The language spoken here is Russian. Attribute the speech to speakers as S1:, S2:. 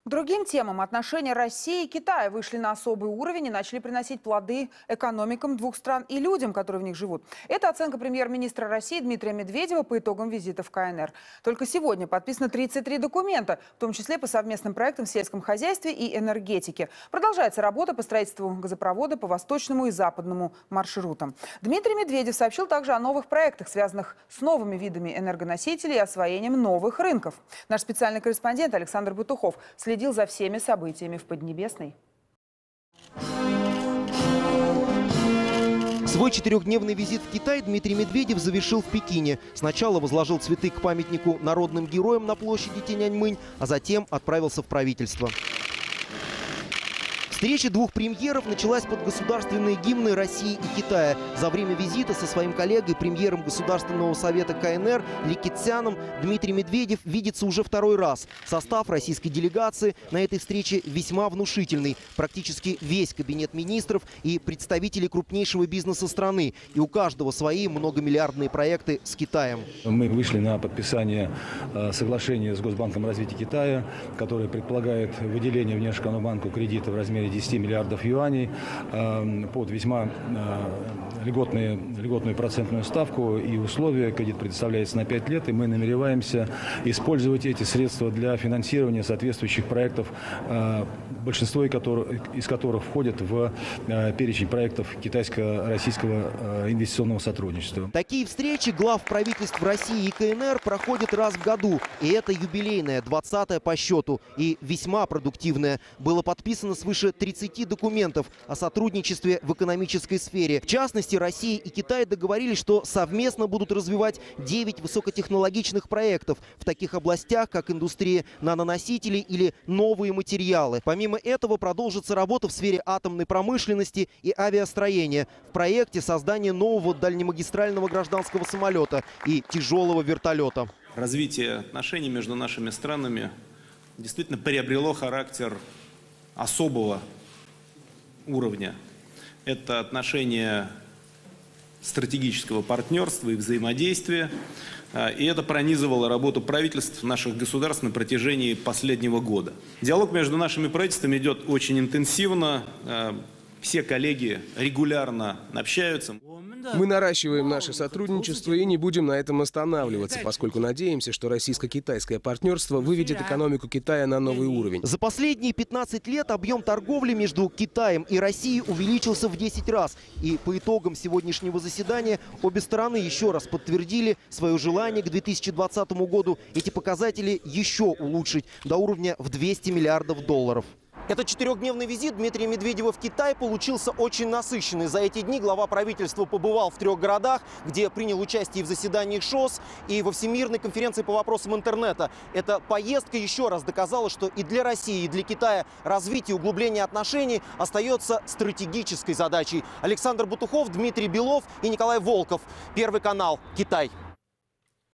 S1: К другим темам отношения России и Китая вышли на особый уровень и начали приносить плоды экономикам двух стран и людям, которые в них живут. Это оценка премьер-министра России Дмитрия Медведева по итогам визита в КНР. Только сегодня подписано 33 документа, в том числе по совместным проектам в сельском хозяйстве и энергетике. Продолжается работа по строительству газопровода по восточному и западному маршрутам. Дмитрий Медведев сообщил также о новых проектах, связанных с новыми видами энергоносителей и освоением новых рынков. Наш специальный корреспондент Александр Бутухов следил за всеми событиями в Поднебесной.
S2: Свой 4-дневный визит в Китай Дмитрий Медведев завершил в Пекине. Сначала возложил цветы к памятнику народным героям на площади Тяньаньмэнь, а затем отправился в правительство. Встреча двух премьеров началась под государственные гимны России и Китая. За время визита со своим коллегой, премьером Государственного совета КНР Ли Кэцяном, Дмитрий Медведев видится уже второй раз. Состав российской делегации на этой встрече весьма внушительный. Практически весь кабинет министров и представители крупнейшего бизнеса страны. И у каждого свои многомиллиардные проекты с Китаем. Мы вышли на подписание соглашения с Госбанком развития Китая, которое предполагает выделение Внешэкономбанку кредита в размере 10 миллиардов юаней под весьма льготную процентную ставку и условия. Кредит предоставляется на 5 лет, и мы намереваемся использовать эти средства для финансирования соответствующих проектов, большинство из которых входят в перечень проектов китайско-российского инвестиционного сотрудничества. Такие встречи глав правительств России и КНР проходят раз в году. И это юбилейная, 20-я по счету, и весьма продуктивная. Было подписано свыше 30 документов о сотрудничестве в экономической сфере. В частности, Россия и Китай договорились, что совместно будут развивать 9 высокотехнологичных проектов в таких областях, как индустрия наноносителей или новые материалы. Помимо этого продолжится работа в сфере атомной промышленности и авиастроения. В проекте создание нового дальнемагистрального гражданского самолета и тяжелого вертолета.
S3: Развитие отношений между нашими странами действительно приобрело характер особого уровня. Это отношения стратегического партнерства и взаимодействия. И это пронизывало работу правительств наших государств на протяжении последнего года. Диалог между нашими правительствами идет очень интенсивно. Все коллеги регулярно общаются.
S4: Мы наращиваем наше сотрудничество и не будем на этом останавливаться, поскольку надеемся, что российско-китайское партнерство выведет экономику Китая на новый уровень.
S2: За последние 15 лет объем торговли между Китаем и Россией увеличился в 10 раз. И по итогам сегодняшнего заседания обе стороны еще раз подтвердили свое желание к 2020 году эти показатели еще улучшить до уровня в 200 миллиардов долларов. Этот 4-дневный визит Дмитрия Медведева в Китай получился очень насыщенный. За эти дни глава правительства побывал в 3 городах, где принял участие в заседаниях ШОС и во Всемирной конференции по вопросам интернета. Эта поездка еще раз доказала, что и для России, и для Китая развитие и углубление отношений остается стратегической задачей. Александр Бутухов, Дмитрий Белов и Николай Волков. Первый канал. Китай.